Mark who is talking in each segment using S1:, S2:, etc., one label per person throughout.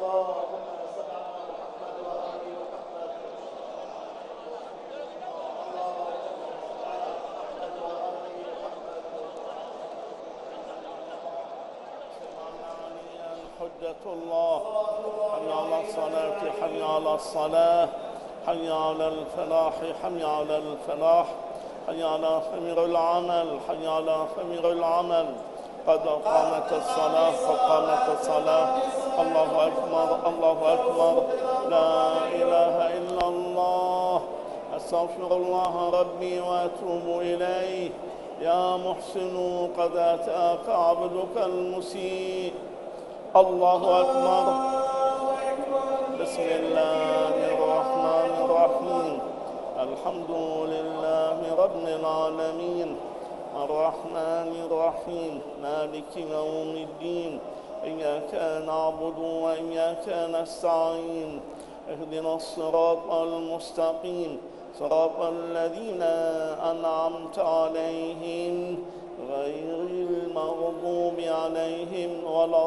S1: حجة الله. حي على الصلاة، حي على الصلاة، حي على الفلاح، حي على الفلاح، حي على خمر العمل، حي على خمر العمل. قد قامت الصلاة، قد قامت الصلاة. الله أكبر، الله أكبر، لا إله إلا الله. أستغفر الله ربي وأتوب إليه. يا محسن قد أتاك عبدك المسيء. الله أكبر. بسم الله الرحمن الرحيم. الحمد لله رب العالمين، الرحمن الرحيم، مالك يوم الدين. إياك نعبد وإياك نستعين. اهدنا الصراط المستقيم، صراط الذين أنعمت عليهم غير المغضوب عليهم ولا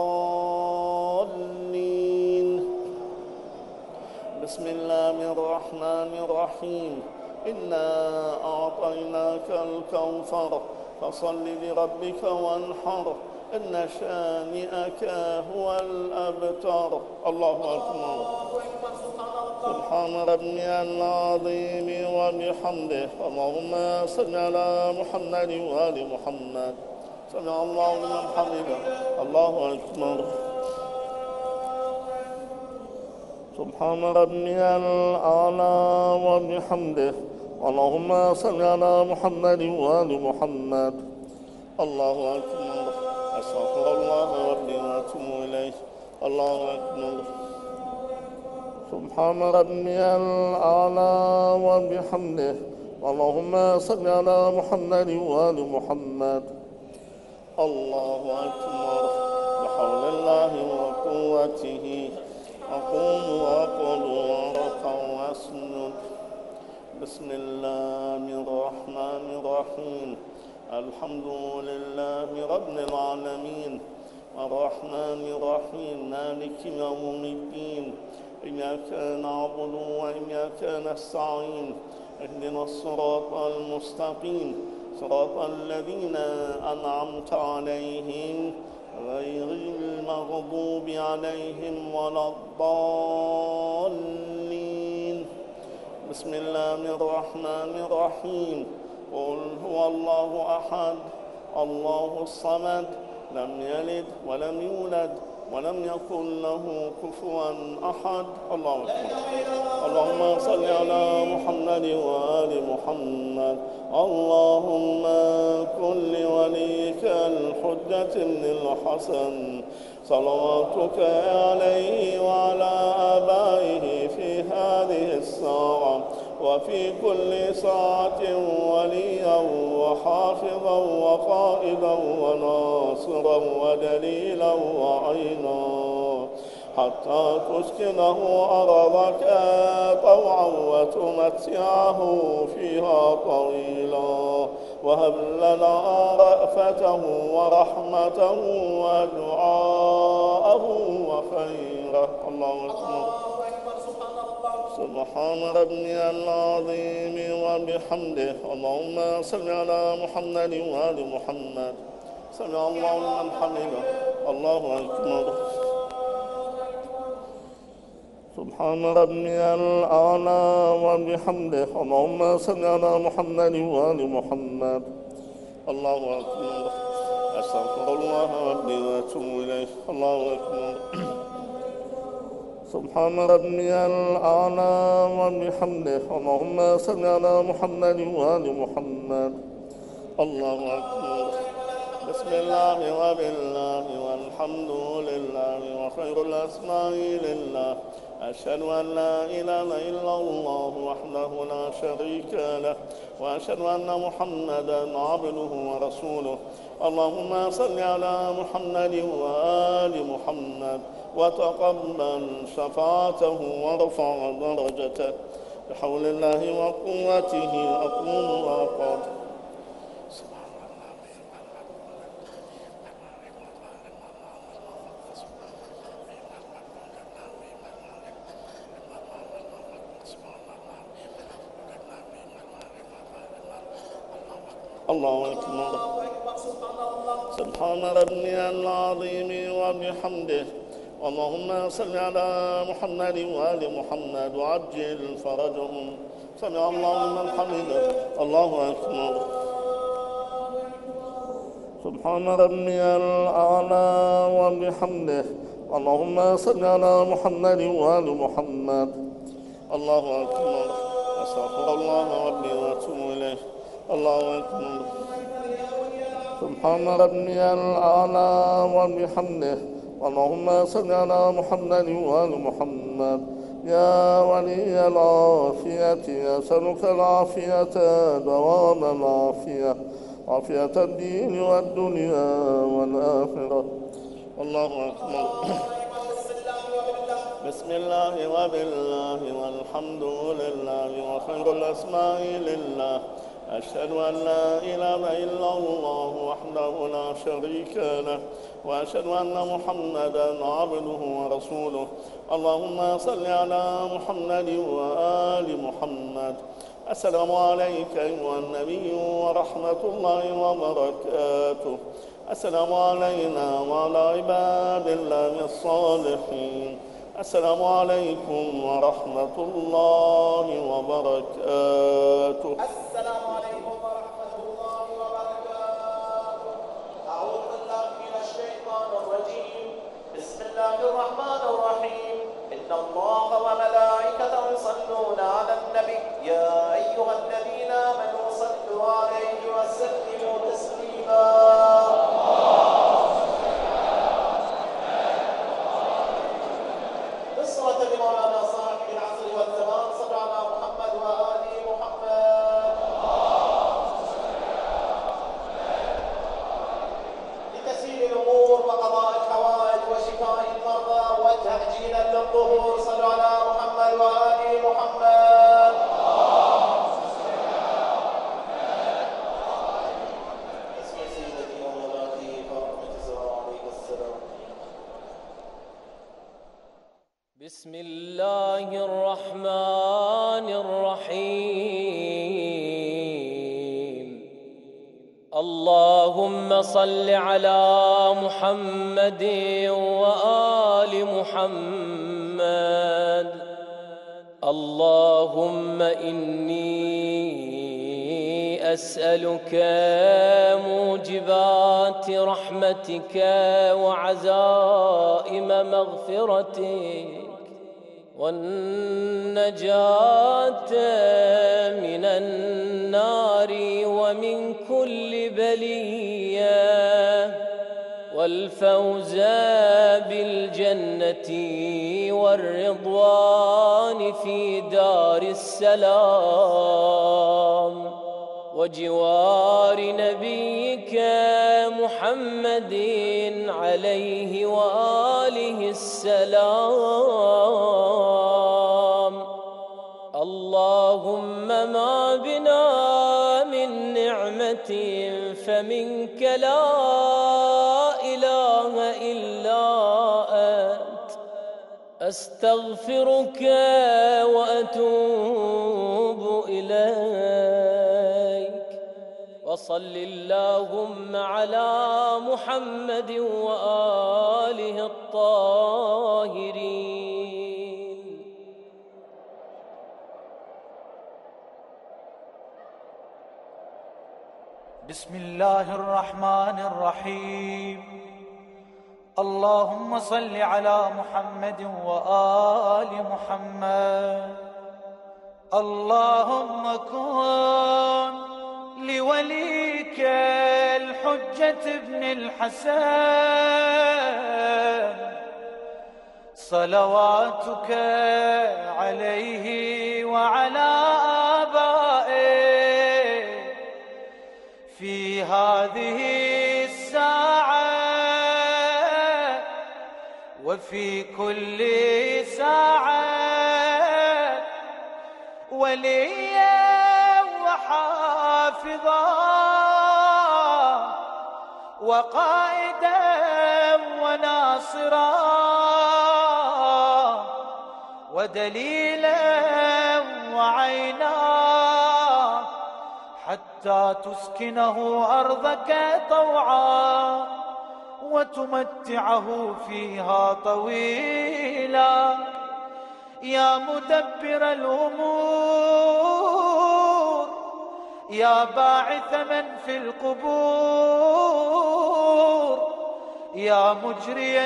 S1: الضالين. بسم الله الرحمن الرحيم. إنا أعطيناك الكوثر فصل لربك وانحر، إن شانئك هو الأبتر. الله أكبر. سبحان ربي العظيم وبحمده. اللهم صل على محمد وآل محمد. سمع الله لمن حمده. الله أكبر. سبحان ربي الأعلى وبحمده. اللهم صل على محمد وآل محمد. الله أكبر. أستغفر الله ربي وأتوب إليه. الله أكبر. سبحان ربي الأعلى وبحمده. اللهم صل على محمد وآل محمد. الله أكبر. بحول الله وقوته أقوم وأقعد وأركع وأسجد. بسم الله الرحمن الرحيم. الحمد لله رب العالمين، الرحمن الرحيم، مالك يوم الدين. إياك نعبد وإياك نستعين. اهدنا الصراط المستقيم، صراط الذين أنعمت عليهم غير المغضوب عليهم ولا الضالين. بسم الله الرحمن الرحيم. قل هو الله أحد، الله الصمد، لم يلد ولم يولد ولم يكن له كفوا أحد. الله أكبر. اللهم صل على محمد وآل محمد. اللهم كن لوليك الحجة بن الحسن صلواتك عليه وعلى آبائه في هذه الساعة وفي كل ساعة وليا وحافظا وقائدا وناصرا ودليلا وعينا، حتى تسكنه أرضك طوعا وتمتعه فيها طويلا، وهب لنا رأفته ورحمته ودعاءه وخيره. الله أكبر. سبحان ربي العظيم وبحمده. اللهم صل على محمد وآل محمد. سمع الله لمن حمده. الله أكبر. سبحان ربي الأعلى وبحمده. اللهم صل على محمد وآل محمد. الله أكبر. أستغفر الله ربي وأتوب إليه. الله أكبر. سبحان ربي الأعلى وبحمده. اللهم صل على محمد وآل محمد. الله أكبر. بسم الله وبالله والحمد لله وخير الأسماء لله. أشهد أن لا إله إلا الله وحده لا شريك له، وأشهد أن محمدا عبده ورسوله. اللهم صل على محمد وآل محمد وتقبل شفاعته وارفع درجته. بحول الله وقوته أقوم وأقعد. الله أكبر. سبحان ربي العظيم وبحمده. اللهم صل على محمد وآل محمد وعجل فرجهم. سمع الله لمن حمده. الله أكبر. سبحان ربي الأعلى وبحمده. اللهم صل على محمد وآل محمد. الله أكبر. أستغفر الله ربي وأتوب إليه. الله أكبر. سبحان ربي الأعلى وبحمده. اللهم صل على محمد وآل محمد. يا ولي العافية أسألك العافية دوام العافية، عافية الدين والدنيا والآخرة. الله أكبر. بسم الله وبالله والحمد لله وخير الأسماء لله. أشهد أن لا إله إلا الله وحده لا شريك له، وأشهد أن محمدًا عبده ورسوله. اللهم صل على محمد وآل محمد. السلام عليك أيها النبي ورحمة الله وبركاته. السلام علينا وعلى عباد الله الصالحين. السلام عليكم ورحمة الله وبركاته.
S2: السلام عليكم ورحمة الله وبركاته. أعوذ بالله من الشيطان الرجيم. بسم الله الرحمن الرحيم. إن الله وملائكته يصلون على النبي يا أيها الذين آمنوا صلوا عليه وسلموا تسليما. نصرة لمولانا صاحب العصر والزمان. صلوا على محمد وآل محمد. لتسهيل الأمور وقضاء الحوائج وشفاء المرضى وتعجيلا للظهور. صلوا على محمد وآل محمد. اسم سيدتي ومولاتي فاطمة الزهراء عليه السلام.
S3: بسم الله الرحمن الرحيم. اللهم صل على محمد وآل محمد. اللهم إني أسألك موجبات رحمتك وعزائم مغفرتك والنجاة من النار ومن كل بلية والفوز بالجنة والرضوان في دار السلام وجوار نبيك محمد عليه وآله السلام. اللهم ما بنا من نعمة فمنك لا إله إلا أنت. أستغفرك وأتوب إليك. وصل اللهم على محمد وآله الطاهرين.
S4: بسم الله الرحمن الرحيم. اللهم صل على محمد وآل محمد. اللهم كن لوليك الحجة ابن الحسن صلواتك عليه وعلى آبائه في هذه الساعة وفي كل ساعة وليا وحافظا وقائدا وناصرا ودليلا وعينا حتى تسكنه أرضك طوعا وتمتعه فيها طويلا. يا مدبر الأمور، يا باعث من في القبور، يا مجري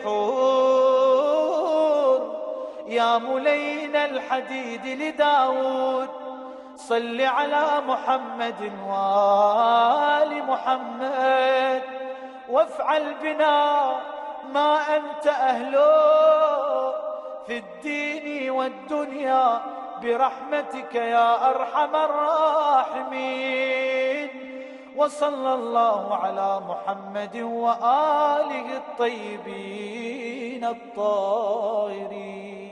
S4: البحور، يا ملين الحديد لداود، صل على محمد وآل محمد، وافعل بنا ما أنت أهله في الدين والدنيا برحمتك يا أرحم الراحمين. وصلى الله على محمد وآله الطيبين الطاهرين.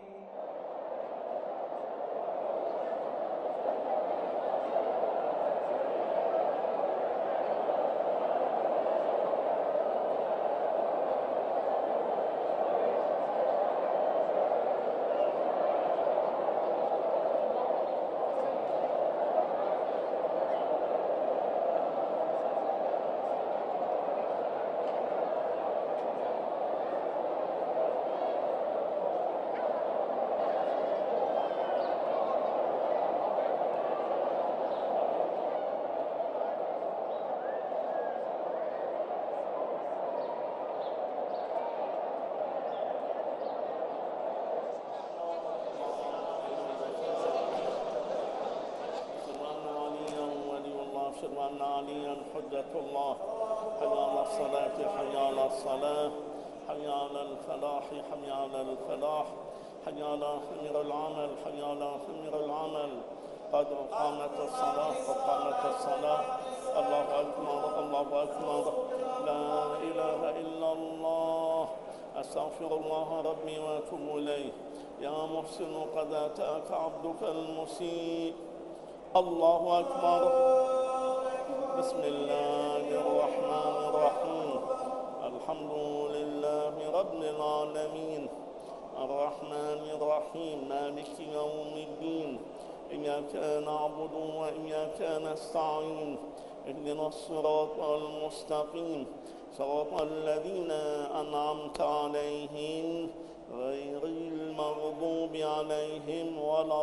S1: أشهد أن عليا حجة الله. حي على الصلاة، حي على الصلاة، حي على الفلاح، حي على الفلاح، حي على خمر العمل، حي على خمر العمل. قد قامت الصلاة، قد قامت الصلاة. الله أكبر، الله أكبر، لا إله إلا الله. أستغفر الله ربي وأتوب إليه. يا محسن قد أتاك عبدك المسيء. الله أكبر. بسم الله الرحمن الرحيم. الحمد لله رب العالمين، الرحمن الرحيم، مالك يوم الدين. إياك نعبد وإياك نستعين. اهدنا الصراط المستقيم، صراط الذين أنعمت عليهم غير المغضوب عليهم ولا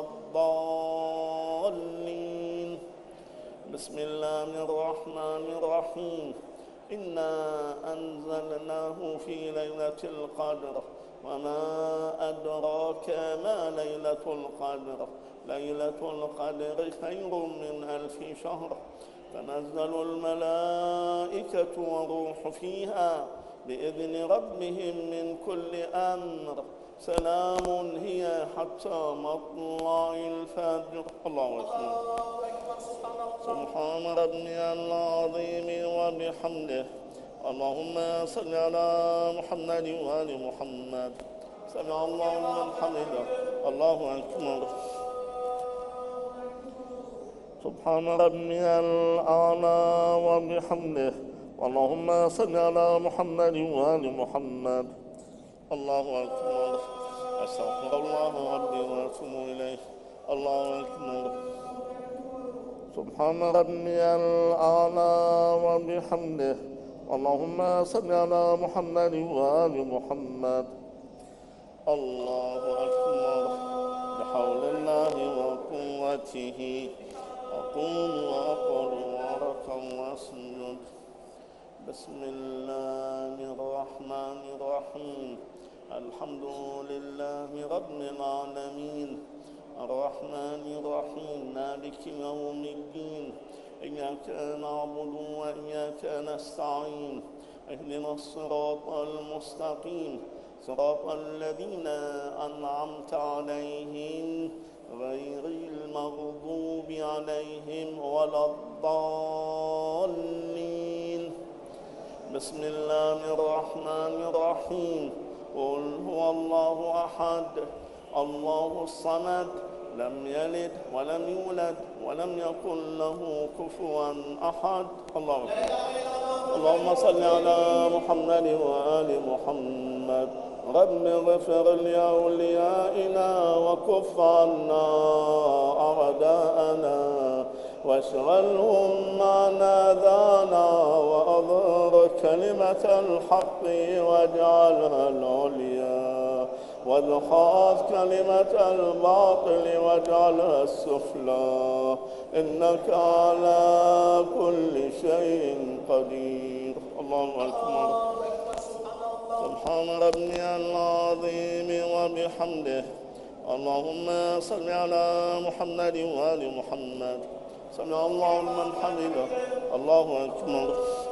S1: الضالين. بسم الله الرحمن الرحيم. إنا أنزلناه في ليلة القدر، وما أدراك ما ليلة القدر. ليلة القدر خير من 1000 شهر. تنزل الملائكة والروح فيها بإذن ربهم من كل أمر. سلام هي حتى مطلع الفجر. الله أكبر. سبحان ربي العظيم وبحمده. اللهم صل على محمد وآل محمد. سمع الله لمن حمده. الله أكبر. سبحان ربي الأعلى وبحمده. اللهم صل على محمد وآل محمد. الله أكبر. أستغفر الله ربي وأتوب إليه. الله أكبر. سبحان ربي الأعلى وبحمده. اللهم صل على محمد وآل محمد. الله أكبر. بحول الله وقوته أقوم وأقعد وأركع وأسجد. بسم الله الرحمن الرحيم. الحمد لله رب العالمين، الرحمن الرحيم، مالك يوم الدين. إياك نعبد وإياك نستعين. اهدنا الصراط المستقيم، صراط الذين أنعمت عليهم غير المغضوب عليهم ولا الضالين. بسم الله الرحمن الرحيم. قل هو الله أحد، الله الصمد، لم يلد ولم يولد ولم يكن له كفوا أحد. الله أكبر. اللهم صل على محمد وآل محمد. رب اغفر لأوليائنا وكف عنا أعداءنا واشغلهم ما نادانا وأظهر كلمة الحق واجعلها العليا وادحض كلمة الباطل واجعلها السفلى إنك على كل شيء قدير. الله أكبر. سبحان ربي العظيم وبحمده. اللهم صل على محمد وآل محمد. سمع الله لمن حمده. الله أكبر.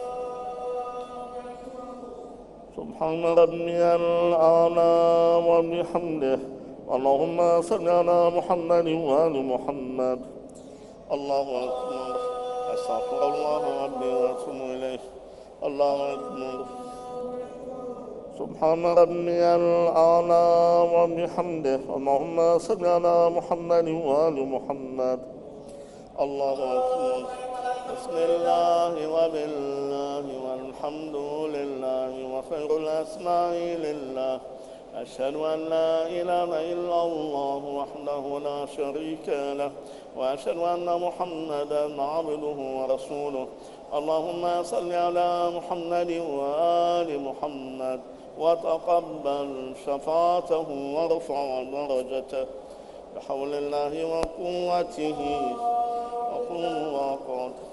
S1: سبحان ربي الأعلى وبحمده. اللهم صل على محمد وآل محمد. الله أكبر. أستغفر الله ربي وأتوب إليه. الله أكبر. سبحان ربي الأعلى وبحمده. اللهم صل على محمد وآل محمد. الله أكبر. بسم الله وبالله والحمد لله وخير الأسماء لله. أشهد أن لا إله إلا الله وحده لا شريك له وأشهد أن محمدا عبده ورسوله. اللهم صل على محمد وآل محمد وتقبل شفاعته وارفع درجته بحول الله وقوته. وقوموا وأقعدوا.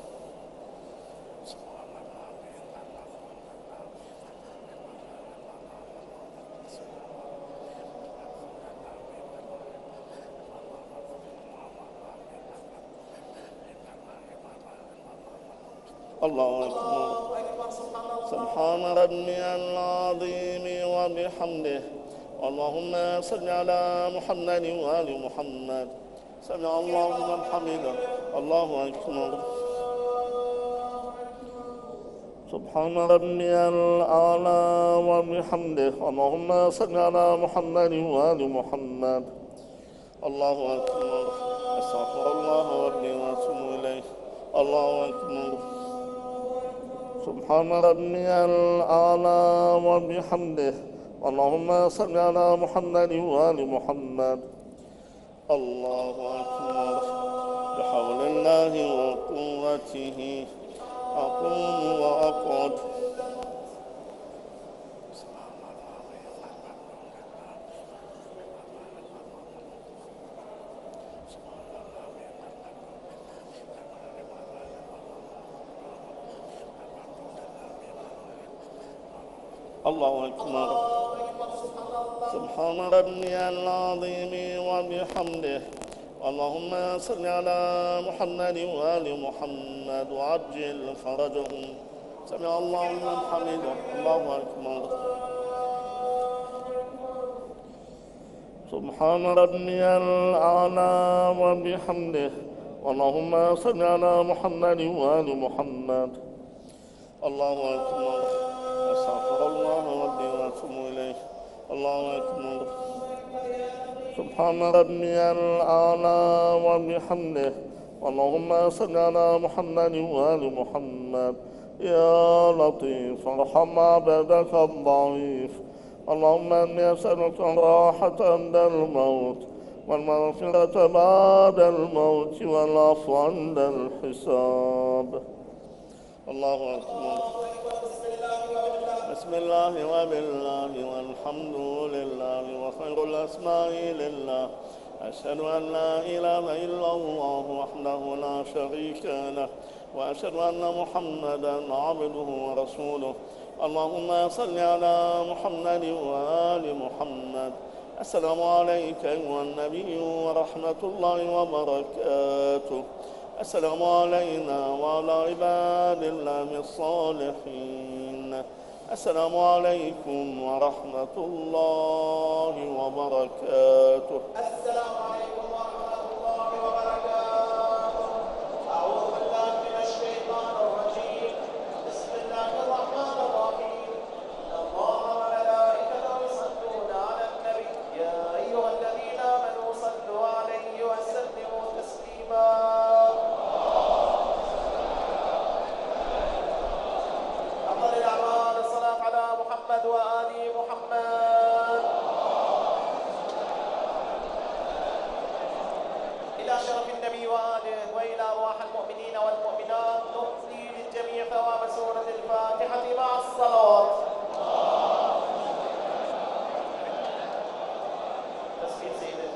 S1: الله أكبر. سبحان ربي العظيم وبحمده. اللهم صل على محمد وآل محمد. سمع الله لمن حمده. الله أكبر. سبحان ربي الأعلى وبحمده. اللهم صل على محمد وآل محمد. الله أكبر. أستغفر الله ربي وأتوب إليه. الله أكبر. سبحان ربي الأعلى وبحمده. اللهم صل على محمد وآل محمد. الله أكبر. بحول الله وقوته. أقوم وأقعد. الله أكبر. سبحان ربي العظيم وبحمده. اللهم صل على محمد وآل محمد وعجل فرجهم. سمع الله لمن حمده. الله أكبر. سبحان ربي الأعلى وبحمده. اللهم صل على محمد وآل محمد. الله أكبر. أستغفر الله ربي وأتوب إليه. الله أكبر. سبحان ربي الأعلى وبحمده. اللهم صل على محمد وآل محمد. يا لطيف ارحم عبدك الضعيف. اللهم إني أسألك الراحة عند الموت والمغفرة بعد الموت والعفو عند الحساب. الله أكبر. بسم الله وبالله والحمد لله وخير الأسماء لله. أشهد أن لا إله إلا الله وحده لا شريك له وأشهد أن محمدا عبده ورسوله. اللهم صل على محمد وآل محمد. السلام عليك أيها النبي ورحمة الله وبركاته. السلام علينا وعلى عباد الله الصالحين. السلام عليكم ورحمة الله وبركاته.
S2: السلام عليكم ورحمة الله وبركاته. أعوذ بالله من الشيطان الرجيم. بسم الله الرحمن الرحيم. إن الله وملائكته يصلون على النبي يا أيها الذين آمنوا صلوا عليه وسلموا تسليما. أفضل الأعمال الصلاة على محمد وآل محمد. تصفيق سيد